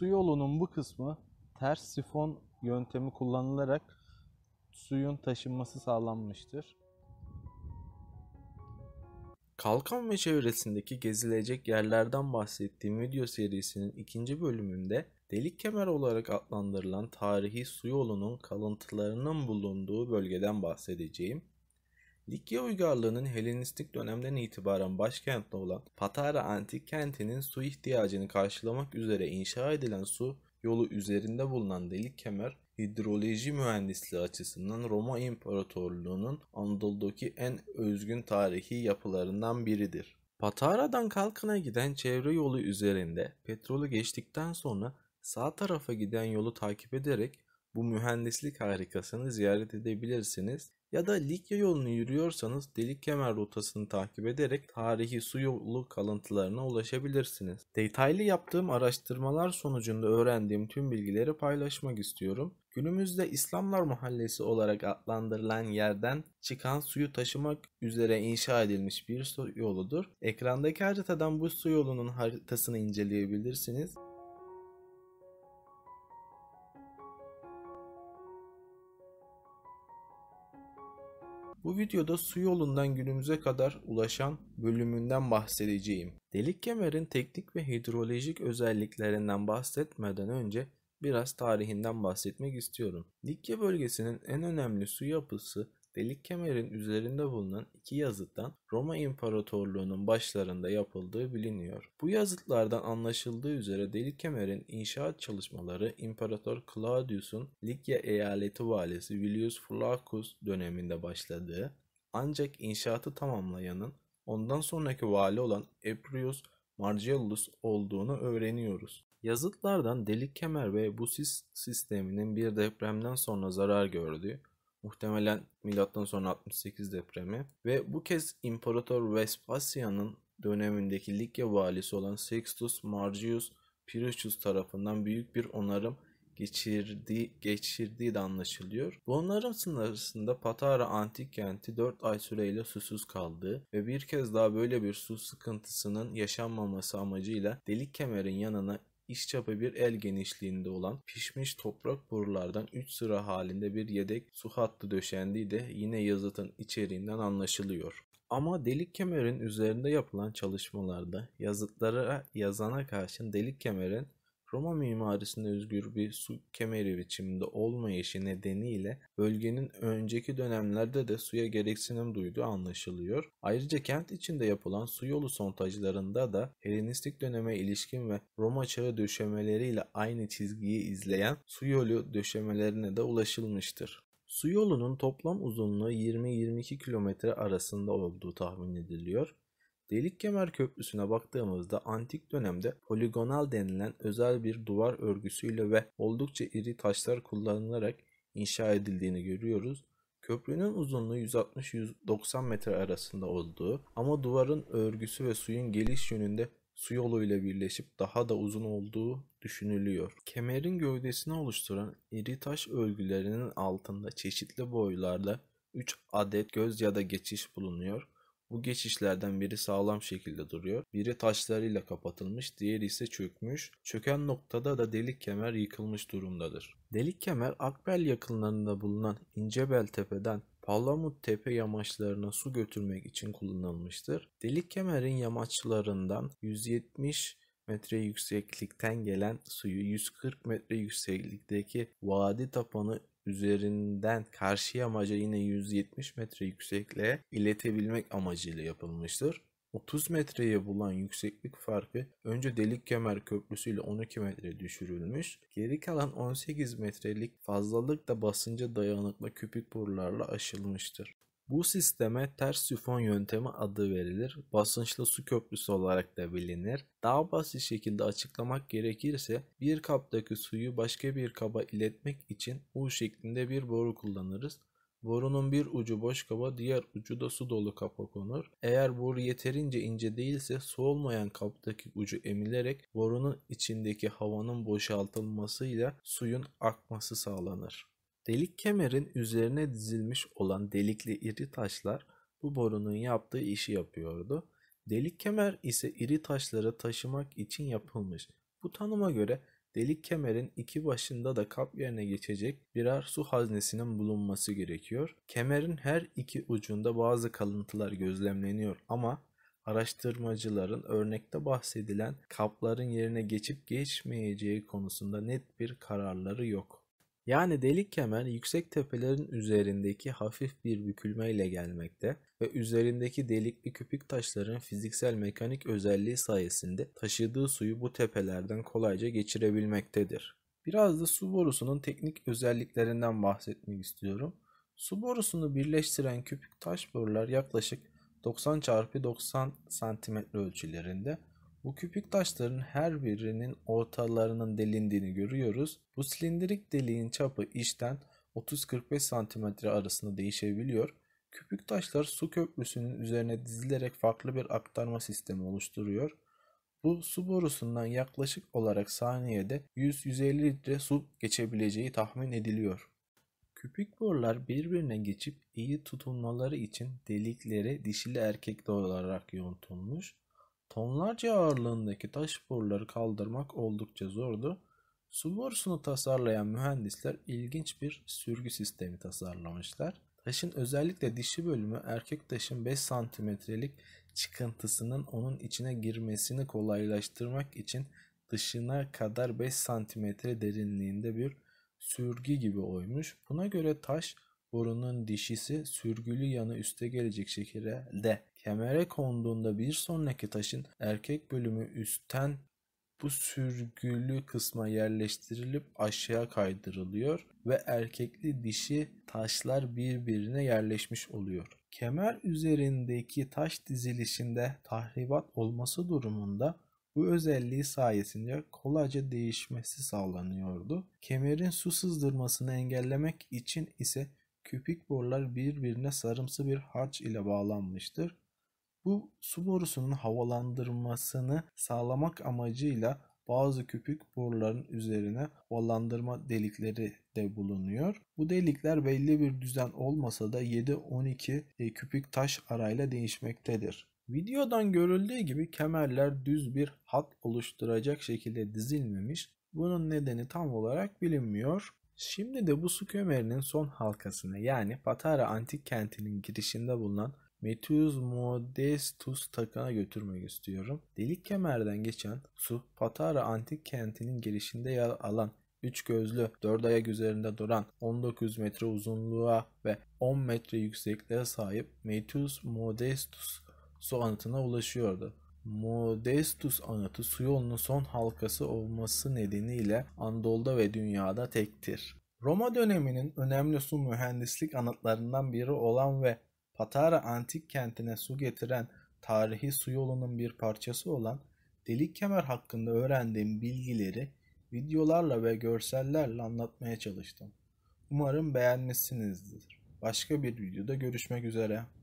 Su yolunun bu kısmı ters sifon yöntemi kullanılarak suyun taşınması sağlanmıştır. Kalkan ve çevresindeki gezilecek yerlerden bahsettiğim video serisinin ikinci bölümünde delik kemer olarak adlandırılan tarihi su yolunun kalıntılarının bulunduğu bölgeden bahsedeceğim. Likya uygarlığının Helenistik dönemden itibaren başkenti olan Patara antik kentinin su ihtiyacını karşılamak üzere inşa edilen su yolu üzerinde bulunan delik kemer, hidroloji mühendisliği açısından Roma İmparatorluğu'nun Anadolu'daki en özgün tarihi yapılarından biridir. Patara'dan Kalkan'a giden çevre yolu üzerinde petrolü geçtikten sonra sağ tarafa giden yolu takip ederek bu mühendislik harikasını ziyaret edebilirsiniz. Ya da Likya yolunu yürüyorsanız delik kemer rotasını takip ederek tarihi su yolu kalıntılarına ulaşabilirsiniz. Detaylı yaptığım araştırmalar sonucunda öğrendiğim tüm bilgileri paylaşmak istiyorum. Günümüzde İslamlar Mahallesi olarak adlandırılan yerden çıkan suyu taşımak üzere inşa edilmiş bir su yoludur. Ekrandaki haritadan bu su yolunun haritasını inceleyebilirsiniz. Bu videoda su yolundan günümüze kadar ulaşan bölümünden bahsedeceğim. Delik kemerin teknik ve hidrolojik özelliklerinden bahsetmeden önce biraz tarihinden bahsetmek istiyorum. Likya bölgesinin en önemli su yapısı delik kemerin üzerinde bulunan iki yazıttan Roma İmparatorluğu'nun başlarında yapıldığı biliniyor. Bu yazıtlardan anlaşıldığı üzere delik kemerin inşaat çalışmaları İmparator Claudius'un Likya eyaleti valisi Vilius Flaccus döneminde başladığı, ancak inşaatı tamamlayanın ondan sonraki vali olan Appius Marcellus olduğunu öğreniyoruz. Yazıtlardan delik kemer ve bu sisteminin bir depremden sonra zarar gördüğü, muhtemelen M.Ö. 68 depremi ve bu kez İmparator Vespasian'ın dönemindeki Likya valisi olan Sextus Marcius Pyrrhus tarafından büyük bir onarım geçirdiği de anlaşılıyor. Bu onarım sırasında Patara antik kenti 4 ay süreyle susuz kaldığı ve bir kez daha böyle bir su sıkıntısının yaşanmaması amacıyla delik kemerin yanına İşçapı bir el genişliğinde olan pişmiş toprak borulardan 3 sıra halinde bir yedek su hattı döşendiği de yine yazıtın içeriğinden anlaşılıyor. Ama delik kemerin üzerinde yapılan çalışmalarda yazıtlara yazana karşın delik kemerin Roma mimarisine özgür bir su kemeri biçiminde olmayışı nedeniyle bölgenin önceki dönemlerde de suya gereksinim duyduğu anlaşılıyor. Ayrıca kent içinde yapılan su yolu sondajlarında da Helenistik döneme ilişkin ve Roma çağı döşemeleriyle aynı çizgiyi izleyen su yolu döşemelerine de ulaşılmıştır. Su yolunun toplam uzunluğu 20-22 kilometre arasında olduğu tahmin ediliyor. Delik Kemer Köprüsü'ne baktığımızda antik dönemde poligonal denilen özel bir duvar örgüsüyle ve oldukça iri taşlar kullanılarak inşa edildiğini görüyoruz. Köprünün uzunluğu 160-190 metre arasında olduğu ama duvarın örgüsü ve suyun geliş yönünde su yoluyla birleşip daha da uzun olduğu düşünülüyor. Kemerin gövdesini oluşturan iri taş örgülerinin altında çeşitli boylarda 3 adet göz ya da geçiş bulunuyor. Bu geçişlerden biri sağlam şekilde duruyor. Biri taşlarıyla kapatılmış, diğeri ise çökmüş. Çöken noktada da delik kemer yıkılmış durumdadır. Delik kemer Akbel yakınlarında bulunan İncebel Tepe'den Palamut Tepe yamaçlarına su götürmek için kullanılmıştır. Delik kemerin yamaçlarından 170 metre yükseklikten gelen suyu 140 metre yükseklikteki vadi tapanı üzerinden karşı yamaca yine 170 metre yüksekliğe iletebilmek amacıyla yapılmıştır. 30 metreye bulan yükseklik farkı önce Delik Kemer Köprüsü ile 12 metre düşürülmüş. Geri kalan 18 metrelik fazlalık da basınca dayanıklı küpük borularla aşılmıştır. Bu sisteme ters sifon yöntemi adı verilir. Basınçlı su köprüsü olarak da bilinir. Daha basit şekilde açıklamak gerekirse bir kaptaki suyu başka bir kaba iletmek için U şeklinde bir boru kullanırız. Borunun bir ucu boş kaba, diğer ucu da su dolu kaba konur. Eğer boru yeterince ince değilse su olmayan kaptaki ucu emilerek borunun içindeki havanın boşaltılmasıyla suyun akması sağlanır. Delik kemerin üzerine dizilmiş olan delikli iri taşlar bu borunun yaptığı işi yapıyordu. Delik kemer ise iri taşları taşımak için yapılmış. Bu tanıma göre Delik kemerin iki başında da kap yerine geçecek birer su haznesinin bulunması gerekiyor. Kemerin her iki ucunda bazı kalıntılar gözlemleniyor ama araştırmacıların örnekte bahsedilen kapların yerine geçip geçmeyeceği konusunda net bir kararları yok. Yani delik kemer yüksek tepelerin üzerindeki hafif bir bükülmeyle gelmekte ve üzerindeki delikli küpük taşların fiziksel mekanik özelliği sayesinde taşıdığı suyu bu tepelerden kolayca geçirebilmektedir. Biraz da su borusunun teknik özelliklerinden bahsetmek istiyorum. Su borusunu birleştiren küpük taş borular yaklaşık 90 x 90 cm ölçülerinde. Bu küpük taşların her birinin ortalarının delindiğini görüyoruz. Bu silindirik deliğin çapı içten 30-45 cm arasında değişebiliyor. Küpük taşlar su köprüsünün üzerine dizilerek farklı bir aktarma sistemi oluşturuyor. Bu su borusundan yaklaşık olarak saniyede 100-150 litre su geçebileceği tahmin ediliyor. Küpük borular birbirine geçip iyi tutunmaları için deliklere dişili erkekli olarak yontulmuş. Tonlarca ağırlığındaki taş boruları kaldırmak oldukça zordu. Su borusunu tasarlayan mühendisler ilginç bir sürgü sistemi tasarlamışlar. Taşın özellikle dişi bölümü erkek taşın 5 santimetrelik çıkıntısının onun içine girmesini kolaylaştırmak için dışına kadar 5 santimetre derinliğinde bir sürgü gibi oymuş. Buna göre taş borunun dişisi sürgülü yanı üste gelecek şekilde kemere konduğunda bir sonraki taşın erkek bölümü üstten bu sürgülü kısma yerleştirilip aşağı kaydırılıyor ve erkekli dişi taşlar birbirine yerleşmiş oluyor. Kemer üzerindeki taş dizilişinde tahribat olması durumunda bu özelliği sayesinde kolayca değişmesi sağlanıyordu. Kemerin su sızdırmasını engellemek için ise küpük borular birbirine sarımsı bir harç ile bağlanmıştır. Bu su borusunun havalandırmasını sağlamak amacıyla bazı küpük boruların üzerine havalandırma delikleri de bulunuyor. Bu delikler belli bir düzen olmasa da 7-12 küpük taş arayla değişmektedir. Videodan görüldüğü gibi kemerler düz bir hat oluşturacak şekilde dizilmemiş. Bunun nedeni tam olarak bilinmiyor. Şimdi de bu su kemerinin son halkasına yani Patara Antik Kenti'nin girişinde bulunan Methius Modestus takına götürmek istiyorum. Delik kemerden geçen su Patara Antik Kenti'nin girişinde yer alan 3 gözlü, 4 ayak üzerinde duran 19 metre uzunluğa ve 10 metre yüksekliğe sahip Methius Modestus su anıtına ulaşıyordu. Modestus anıtı su yolunun son halkası olması nedeniyle Anadolu'da ve dünyada tektir. Roma döneminin önemli su mühendislik anıtlarından biri olan ve Patara antik kentine su getiren tarihi su yolunun bir parçası olan Delik Kemer hakkında öğrendiğim bilgileri videolarla ve görsellerle anlatmaya çalıştım. Umarım beğenmişsinizdir. Başka bir videoda görüşmek üzere.